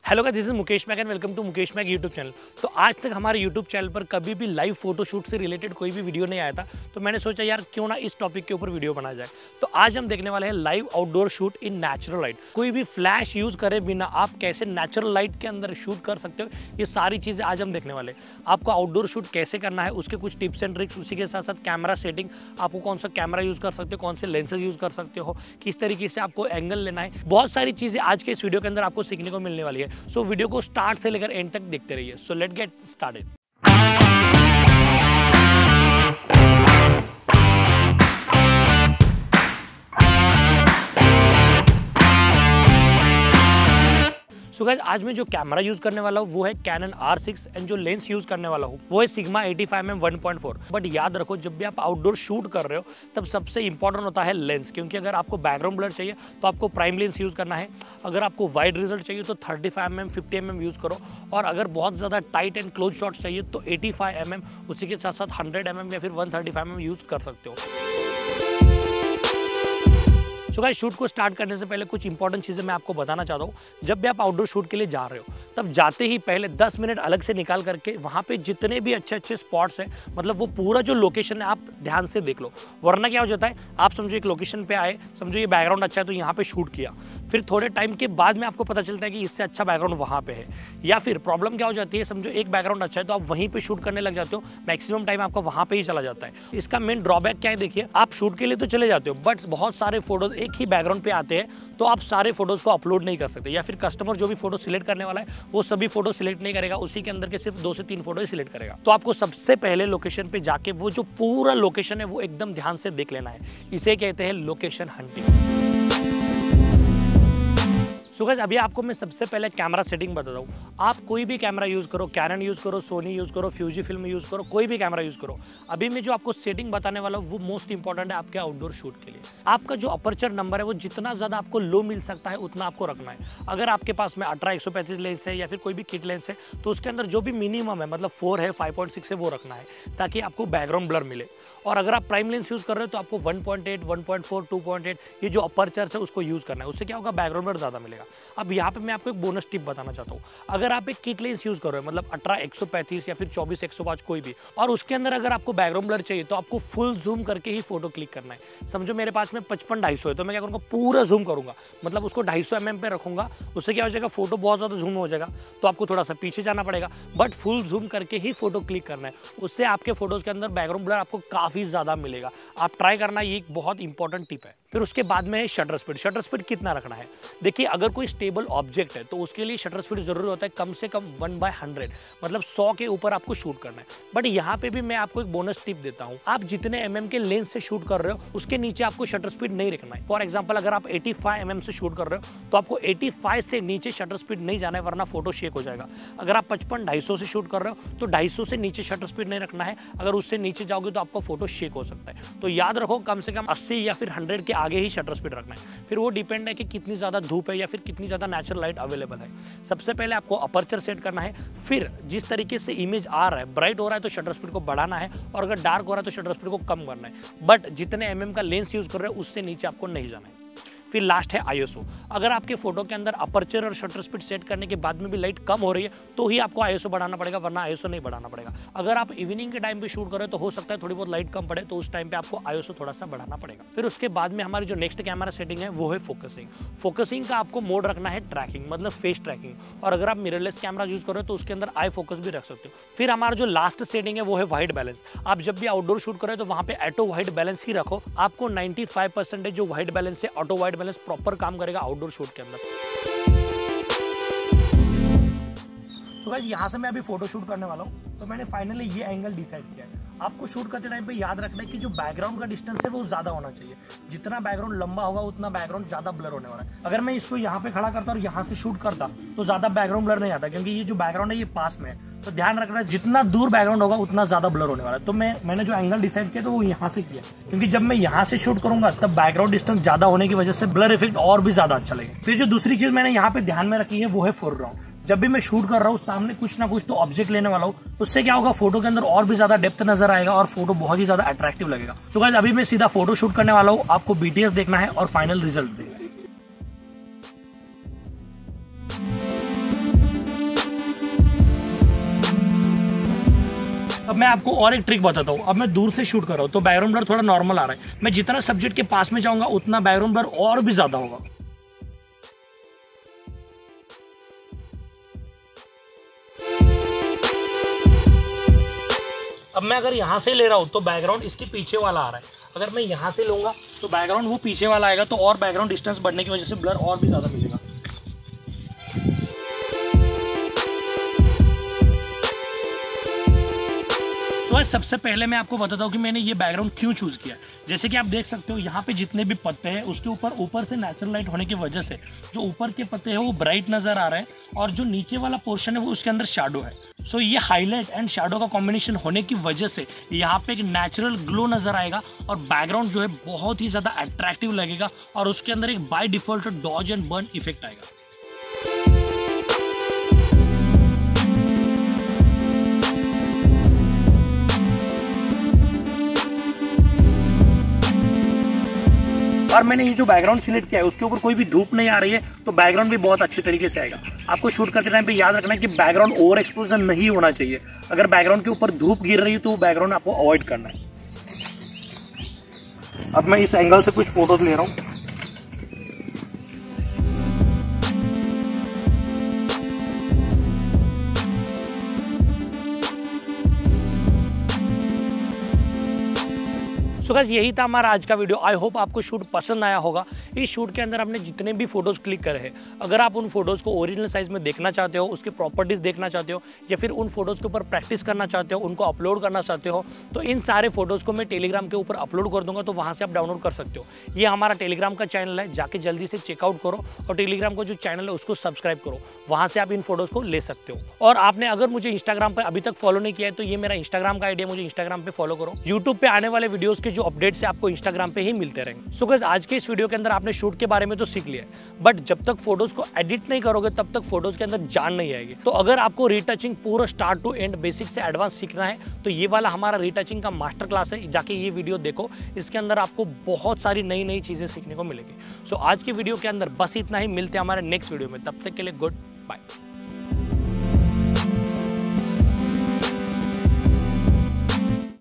Hello guys, this is Mukesh Mag and welcome to Mukesh Mag YouTube channel. तो आज तक हमारे यूट्यूब चैनल पर कभी भी लाइव फोटोशूट से रिलेटेड कोई भी वीडियो नहीं आया था, तो मैंने सोचा यार क्यों ना इस टॉपिक के ऊपर वीडियो बनाया जाए। तो आज हम देखने वाले हैं live outdoor shoot in natural light. कोई भी फ्लैश यूज करे बिना आप कैसे नेचुरल लाइट के अंदर शूट कर सकते हो, ये सारी चीज़ें आज हम देखने वाले हैं। आपको आउटडोर शूट कैसे करना है, उसके कुछ टिप्स एंड ट्रिक्स, उसी के साथ साथ कैमरा सेटिंग, आपको कौन सा कैमरा यूज कर सकते हो, कौन से लेंसेज यूज कर सकते हो, किस तरीके से आपको एंगल लेना है, बहुत सारी चीज़ें आज के इस वीडियो के अंदर आपको सीखने को मिलने वाली है। सो वीडियो को स्टार्ट से लेकर एंड तक देखते रहिए। So let get started. So guys, आज मैं जो कैमरा यूज करने वाला हूँ वो है Canon R6 एंड जो लेंस यूज करने वाला हूँ वो है Sigma 85mm 1.4। बट याद रखो, जब भी आप आउटडोर शूट कर रहे हो तब सबसे इंपॉर्टेंट होता है लेंस, क्योंकि अगर आपको बैकग्राउंड ब्लर चाहिए तो आपको प्राइम लेंस यूज करना है। अगर आपको वाइड रिजल्ट चाहिए तो 35mm 50mm यूज करो, और अगर बहुत ज़्यादा टाइट एंड क्लोज शॉट्स चाहिए तो 85mm, उसी के साथ साथ 100mm या फिर 135mm यूज कर सकते हो। सो गाइस, शूट को स्टार्ट करने से पहले कुछ इंपॉर्टेंट चीज़ें मैं आपको बताना चाहता हूँ। जब भी आप आउटडोर शूट के लिए जा रहे हो तब जाते ही पहले 10 मिनट अलग से निकाल करके वहाँ पे जितने भी अच्छे अच्छे स्पॉट्स हैं, मतलब वो पूरा जो लोकेशन है आप ध्यान से देख लो। वरना क्या हो जाता है, आप समझो एक लोकेशन पे आए, समझो ये बैकग्राउंड अच्छा है तो यहाँ पे शूट किया, फिर थोड़े टाइम के बाद में आपको पता चलता है कि इससे अच्छा बैकग्राउंड वहाँ पे है। या फिर प्रॉब्लम क्या हो जाती है, समझो एक बैकग्राउंड अच्छा है तो आप वहीं पे शूट करने लग जाते हो, मैक्सिमम टाइम आपका वहाँ पे ही चला जाता है। इसका मेन ड्रॉबैक क्या है, देखिए आप शूट के लिए तो चले जाते हो बट बहुत सारे फोटोज एक ही बैकग्राउंड पे आते हैं तो आप सारे फोटोज को अपलोड नहीं कर सकते, या फिर कस्टमर जो भी फोटो सिलेक्ट करने वाला है वो सभी फोटो सिलेक्ट नहीं करेगा, उसी के अंदर के सिर्फ 2 से 3 फोटो ही सिलेक्ट करेगा। तो आपको सबसे पहले लोकेशन पे जाके वो जो पूरा लोकेशन है वो एकदम ध्यान से देख लेना है। इसे कहते हैं लोकेशन हंटिंग। सो गाइस, अभी आपको मैं सबसे पहले कैमरा सेटिंग बताता हूँ। आप कोई भी कैमरा यूज़ करो, कैनन यूज़ करो, सोनी यूज़ करो, फ्यूजी फिल्म यूज़ करो, कोई भी कैमरा यूज़ करो। अभी मैं जो आपको सेटिंग बताने वाला हूँ वो मोस्ट इंपॉर्टेंट है आपके आउटडोर शूट के लिए। आपका जो अपर्चर नंबर है वो जितना ज़्यादा आपको लो मिल सकता है उतना आपको रखना है। अगर आपके पास में 18-135 लेंस है या फिर कोई भी किट लेंस है तो उसके अंदर जो भी मिनिमम है, मतलब 4 है, 5.6 है, वो रखना है ताकि आपको बैकग्राउंड ब्लर मिले। और अगर आप प्राइम लेंस यूज़ कर रहे हो तो आपको 1.8, 1.4, 2.8 ये जो अपर्चर्स है उसको यूज़ करना है। उससे क्या होगा, बैकग्राउंड ब्लर ज़्यादा मिलेगा। अब यहाँ पे मैं आपको एक बोनस टिप बताना चाहता हूँ। अगर आप एक किट लेंस यूज़ कर रहे हो, मतलब 18-135 या फिर 24-105 कोई भी, और उसके अंदर अगर आपको बैकग्राउंड ब्लर चाहिए तो आपको फुल जूम करके ही फोटो क्लिक करना है। समझो मेरे पास में 55-250 है तो मैं क्या करूँगा, पूरा जूम करूँगा, मतलब उसको 250 mm पे रखूँगा। उससे क्या हो जाएगा, फोटो बहुत ज़्यादा जूम हो जाएगा तो आपको थोड़ा सा पीछे जाना पड़ेगा, बट फुल जूम करके ही फोटो क्लिक करना है। उससे आपके फोटोज़ के अंदर बैकग्राउंड ब्लर आपको काफ़ी ज़्यादा मिलेगा। आप ट्राई करना, ये एक बहुत इंपॉर्टेंट टिप है। फिर उसके बाद में है शटर स्पीड। शटर स्पीड कितना रखना है, देखिए अगर कोई स्टेबल ऑब्जेक्ट है तो उसके लिए शटर स्पीड जरूरी होता है कम से कम 1/100, मतलब 100 के ऊपर आपको शूट करना है। बट यहाँ पे भी मैं आपको एक बोनस टिप देता हूँ। आप जितने mm के लेंस से शूट कर रहे हो उसके नीचे आपको शटर स्पीड नहीं रखना है। फॉर एग्जाम्पल, अगर आप 85 mm से शूट कर रहे हो तो आपको 85 से नीचे शटर स्पीड नहीं जाना है, वरना फोटो शेक हो जाएगा। अगर आप 55-250 से शूट कर रहे हो तो 250 से नीचे शटर स्पीड नहीं रखना है, अगर उससे नीचे जाओगे तो आपका फोटो शेक हो सकता है। तो याद रखो, कम से कम 80 या फिर 100 के आगे ही शटर स्पीड रखना है। फिर वो डिपेंड है कि कितनी ज़्यादा धूप है या फिर कितनी ज़्यादा नेचुरल लाइट अवेलेबल है। सबसे पहले आपको अपर्चर सेट करना है, फिर जिस तरीके से इमेज आ रहा है, ब्राइट हो रहा है तो शटर स्पीड को बढ़ाना है, और अगर डार्क हो रहा है तो शटर स्पीड को कम करना है। बट जितने mm का लेंस यूज़ कर रहे हो उससे नीचे आपको नहीं जाना है। फिर लास्ट है ISO। अगर आपके फोटो के अंदर अपर्चर और शटर स्पीड सेट करने के बाद में भी लाइट कम हो रही है तो ही आपको ISO बढ़ाना पड़ेगा, वरना ISO नहीं बढ़ाना पड़ेगा। अगर आप इवनिंग के टाइम पे शूट कर रहे हो तो हो सकता है थोड़ी बहुत लाइट कम पड़े, तो उस टाइम पे आपको ISO थोड़ा सा बढ़ाना पड़ेगा। फिर उसके बाद में हमारी जो नेक्स्ट कैमरा सेटिंग है वो है फोकसिंग। फोकसिंग का आपको मोड रखना है ट्रैकिंग, मतलब फेस ट्रैकिंग, और अगर आप मिररलेस कैमरा यूज कर रहे हो तो उसके अंदर आई फोकस भी रख सकते हो। फिर हमारा जो लास्ट सेटिंग है वो है व्हाइट बैलेंस। आप जब भी आउटडोर शूट कर रहे हो तो वहाँ पे ऑटो व्हाइट बैलेंस ही रखो। आपको 95% जो व्हाइट बैलेंस है, ऑटो व्हाइट बैलेंस प्रॉपर काम करेगा आउटडोर शूट के अंदर। तो गाइस, यहाँ से मैं अभी फोटो शूट करने वाला हूँ, तो मैंने फाइनली ये एंगल डिसाइड किया है। आपको शूट करते टाइम पे याद रखना है कि जो बैकग्राउंड का डिस्टेंस है वो ज्यादा होना चाहिए। जितना बैकग्राउंड लंबा होगा उतना बैकग्राउंड ज्यादा ब्लर होने वाला है। अगर मैं इसको यहाँ पे खड़ा करता और यहाँ से शूट करता तो ज्यादा बैकग्राउंड ब्लर नहीं आता, क्योंकि ये जो बैकग्राउंड है ये पास में है। तो ध्यान रखना है, जितना दूर बैकग्राउंड होगा उतना ज्यादा ब्लर होने वाला है। तो मैंने जो एंगल डिसाइड किया तो वो यहाँ से किया, क्योंकि जब मैं यहाँ से शूट करूंगा तब बैकग्राउंड डिस्टेंस ज्यादा होने की वजह से ब्लर इफेक्ट और भी ज्यादा अच्छा लगेगा। फिर जो दूसरी चीज मैंने यहाँ पे ध्यान में रखी है वो है फोरग्राउंड। जब भी मैं शूट कर रहा हूँ सामने कुछ ना कुछ तो ऑब्जेक्ट लेने वाला हूँ, उससे क्या होगा, फोटो के अंदर और भी ज्यादा डेप्थ नजर आएगा और फोटो बहुत ही ज्यादा अट्रैक्टिव लगेगा। तो गाइस, अभी मैं सीधा फोटो शूट करने वाला हूँ, आपको BTS देखना है और फाइनल रिजल्ट देखना है। अब मैं आपको और एक ट्रिक बताता हूँ। अब मैं दूर से शूट कर रहा हूँ तो बैकग्राउंड ब्लर थोड़ा नॉर्मल आ रहा है। मैं जितना सब्जेक्ट के पास में जाऊंगा उतना बैकग्राउंड ब्लर और भी ज्यादा होगा। अब मैं अगर यहाँ से ले रहा हूँ तो बैकग्राउंड इसके पीछे वाला आ रहा है। अगर मैं यहाँ से लूंगा तो बैकग्राउंड वो पीछे वाला आएगा, तो और बैकग्राउंड डिस्टेंस बढ़ने की वजह से ब्लर और भी ज्यादा मिलेगा। सबसे पहले मैं आपको बताता हूँ कि मैंने ये बैकग्राउंड क्यों चूज किया। जैसे कि आप देख सकते हो यहाँ पे जितने भी पत्ते हैं उसके ऊपर से नेचुरल लाइट होने की वजह से जो ऊपर के पत्ते हैं वो ब्राइट नजर आ रहे हैं और जो नीचे वाला पोर्शन है वो उसके अंदर शैडो है। सो ये हाईलाइट एंड शैडो का कॉम्बिनेशन होने की वजह से यहाँ पे एक नेचुरल ग्लो नजर आएगा और बैकग्राउंड जो है बहुत ही ज्यादा अट्रैक्टिव लगेगा और उसके अंदर एक by default dodge and burn effect आएगा। और मैंने ये जो बैकग्राउंड सिलेक्ट किया है उसके ऊपर कोई भी धूप नहीं आ रही है तो बैकग्राउंड भी बहुत अच्छे तरीके से आएगा। आपको शूट करते टाइम पे याद रखना है कि बैकग्राउंड ओवर एक्सपोजर नहीं होना चाहिए। अगर बैकग्राउंड के ऊपर धूप गिर रही है तो वो बैकग्राउंड आपको अवॉइड करना है। अब मैं इस एंगल से कुछ फोटोज ले रहा हूँ। सो गाइस यही था हमारा आज का वीडियो। आई होप आपको शूट पसंद आया होगा। इस शूट के अंदर हमने जितने भी फोटोज क्लिक करे हैं, अगर आप उन फोटोज को ओरिजिनल साइज में देखना चाहते हो, उसके प्रॉपर्टीज देखना चाहते हो या फिर उन फोटोज के ऊपर प्रैक्टिस करना चाहते हो, उनको अपलोड करना चाहते हो, तो इन सारे फोटोज को मैं टेलीग्राम के ऊपर अपलोड कर दूंगा, तो वहां से आप डाउनलोड कर सकते हो। ये हमारा टेलीग्राम का चैनल है, जाके जल्दी से चेकआउट करो और टेलीग्राम का जो चैनल है उसको सब्सक्राइब करो, वहां से आप इन फोटोज को ले सकते हो। और आपने अगर मुझे इंस्टाग्राम पर अभी तक फॉलो नहीं किया है तो ये मेरा इंस्टाग्राम का आईडी है, मुझे इंस्टाग्राम पे फॉलो करो। यूट्यूब पे आने वाले वीडियोस के जो अपडेट्स है आपको इंस्टाग्राम पे ही मिलते रहेंगे। सो गाइस आज के इस वीडियो के अंदर आपने शूट के बारे में तो सीख लिया, बट जब तक फोटोज को एडिट नहीं करोगे तब तक फोटोज के अंदर जान नहीं आएगी। तो अगर आपको रीटचिंग पूरा स्टार्ट टू एंड बेसिक से एडवांस सीखना है तो ये वाला हमारा रीटचिंग का मास्टर क्लास है, जाके ये वीडियो देखो। इसके अंदर आपको बहुत सारी नई नई चीजें सीखने को मिलेगी। सो आज के वीडियो के अंदर बस इतना ही। मिलते हैं हमारे नेक्स्ट वीडियो में, तब तक के लिए गुड बाय।